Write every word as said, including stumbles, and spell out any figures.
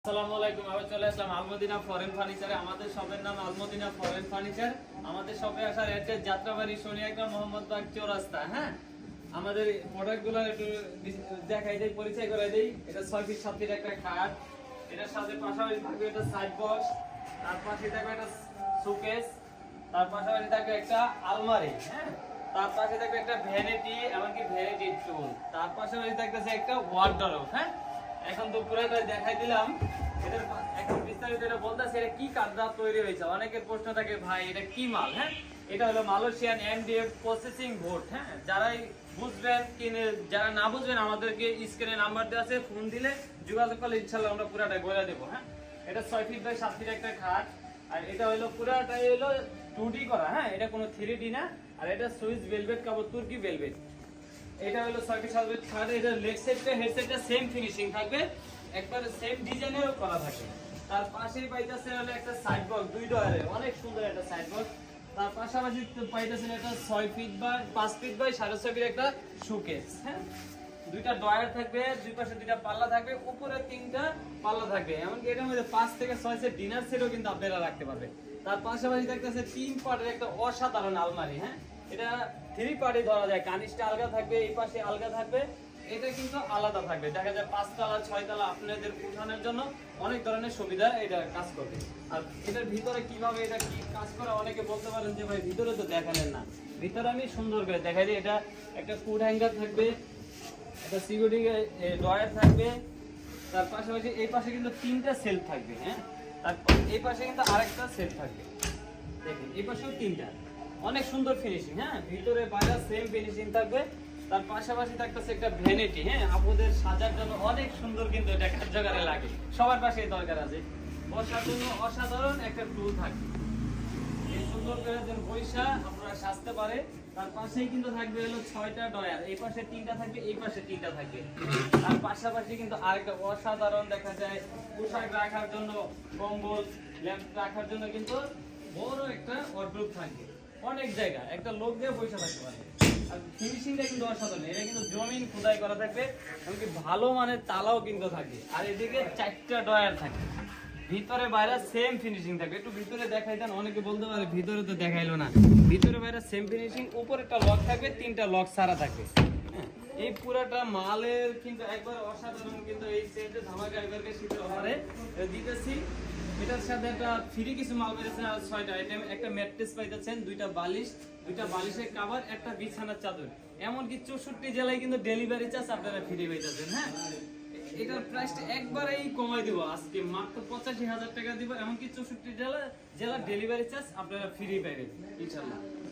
আসসালামু আলাইকুম। আমি চলে আসলাম আলমদিনা ফরেন ফার্নিচারে। আমাদের শপের নাম আলমদিনা ফরেন ফার্নিচার। আমাদের শপে আসার অ্যাড্রেস যাত্রাবাড়ি সোনিয়াগ্রাম মোহাম্মদবাগ চৌরাস্তা। হ্যাঁ, আমাদের প্রোডাক্টগুলো একটু দেখাই দেই, পরিচয় করে দেই। এটা ছয় ফিট সাত ফিট একটা খাট, এটার সাথে পাশাপাশি থাকবে একটা সাইড বক্স, তার পাশে থাকবে একটা শোকেস, তার পাশাপাশি থাকবে একটা আলমারি। হ্যাঁ, তার পাশে থাকবে একটা ভ্যানিটি, এমনকি ভ্যানিটি টুল, তার পাশাপাশি থাকতেছে একটা ওয়ার্ডরোব। হ্যাঁ, এখন তো পুরোটা দেখাই দিলাম। এটার এখন বিস্তারিত এটা বলতেছে এটা কি কাঠটা তৈরি হয়েছে। অনেকের প্রশ্ন থাকে, ভাই এটা কি মাল? হ্যাঁ, এটা হলো মালয়েশিয়ান এমডিএফ প্রসেসিং বোর্ড। হ্যাঁ, যারাই বুঝবেন কিনে, যারা না বুঝবেন আমাদেরকে স্ক্রিনে নাম্বার দেওয়া আছে, ফোন দিলে যোগাযোগ করলে ইনশাআল্লাহ আমরা পুরাটা বলে দেবো। হ্যাঁ, এটা ছয় ফিট বাই সাত ফিট একটা খাট, আর এটা হলো পুরাটাই হলো টু ডি করা। হ্যাঁ, এটা কোনো থ্রি ডি না। আর এটা সুইস ভেলভেট কাপড়, তুর্কি ভেলভেট। এটা হলো ছয় ফিট সাত ফিট খাট। এটা লেগ সাইডটা হেড সাইডটা সেম ফিনিশিং থাকবে, একবারে সেম ডিজাইনেরও করা থাকে। তার পাশেই পাইতেছে হলো একটা সাইড বক্স, দুই ডয়ারের, অনেক সুন্দর একটা সাইড বক্স। তার পাশাপাশি পাইতেছেন একটা ছয় ফিট বাই পাঁচ ফিট বাই সাড়ে ছয় ফিট একটা শোকেস। হ্যাঁ, দুইটা ডয়ার থাকবে, দুই পাশে দুইটা পাল্লা থাকবে, উপরে তিনটা পাল্লা থাকবে। এমনকি এটার মধ্যে পাঁচ থেকে ছয় সেট ডিনার সেটও কিন্তু আপনারা রাখতে পারবে। তার পাশাপাশি থাকতেছে তিন পার্টের একটা অসাধারণ আলমারি। হ্যাঁ, এটা থ্রি পার্টে ধরা যায়, কানিসটা আলগা থাকবে, এই পাশে আলগা থাকবে, এটা কিন্তু আলাদা থাকবে। দেখা যায় পাঁচতলা ছয়তলা আপনাদের উঠানোর জন্য অনেক ধরনের সুবিধা এটা কাজ করবে। আর এটার ভিতরে কিভাবে এটা কি কাজ করে অনেকে বলতে পারেন যে ভাই ভিতরে তো দেখালেন না। ভিতরে আমি সুন্দর করে দেখাই দিই। এটা একটা ফুড হ্যাঙ্গার থাকবে, একটা সিকিউরিটি ড্রয়ার থাকবে, তার পাশাপাশি এই পাশে কিন্তু তিনটা সেলফ থাকবে। হ্যাঁ, আর এই পাশে কিন্তু আরেকটা সেলফ থাকবে। দেখুন এই পাশেও তিনটা, অনেক সুন্দর ফিনিশিং। হ্যাঁ, ভিতরে বাইরে সেম ফিনিশিং থাকবে। তার পাশাপাশি থাকতেছে একটা ভ্যানিটি। হ্যাঁ, আপুদের সাজার জন্য অনেক সুন্দর, কিন্তু এটা কার্যকারে লাগে, সবার পাশেই দরকার আছে। বসার জন্য অসাধারণ একটা টুল থাকবে, এই সুন্দর করে যেন পয়সা আপনারা সাজতে পারে। তার পাশেই কিন্তু থাকবে হলো ছয়টা ডয়ার, এই পাশে তিনটা থাকবে, এই পাশে তিনটা থাকবে। আর পাশাপাশি কিন্তু আরেকটা অসাধারণ দেখা যায় পোশাক রাখার জন্য, কম্বল ল্যাম্প রাখার জন্য কিন্তু বড় একটা ওয়ার্ডরোব থাকবে। অনেক জায়গা একটা লোক দিয়ে পয়সা থাকতে পারবে। আর ফিনিশিংটা কিন্তু অসাধারণ, এটা কিন্তু জমিন খোদাই করা থাকবে, এমনকি ভালো মানের তালাও কিন্তু থাকে। আর এদিকে চারটা ডয়ার থাকে, ভিতরে বাইরে সেম ফিনিশিং থাকবে। একটু ভিতরে দেখাই দেন, অনেকে বলতে পারে ভিতরে তো দেখাইলো না। ভিতরে বাইরে সেম ফিনিশিং, উপরে একটা লক থাকবে, তিনটা লক সারা থাকবে। এই পুরাটা মালের কিন্তু একবার অসাধারণ। কিন্তু এই সেটে ধামাকা এবারকে শীতের অফারে দিতেছি। এটার সাথে একটা ফ্রি কিছু মাল পেয়েছেন, আর ছয়টা আইটেম, একটা ম্যাট্রেস পাইতেছেন, দুইটা বালিশ, দুইটা বালিশের কভার, একটা বিছানার চাদর। এমনকি চৌষট্টি জেলায় কিন্তু ডেলিভারি চার্জ আপনারা ফ্রি পাইতেছেন। হ্যাঁ, এটার প্রাইসটা একবারেই কমাই দিব, আজকে মাত্র পঁচাশি হাজার টাকা দিব। এমনকি চৌষট্টি জেলা জেলা ডেলিভারি চার্জ আপনারা ফ্রি পাইবেন ইনশাআল্লাহ।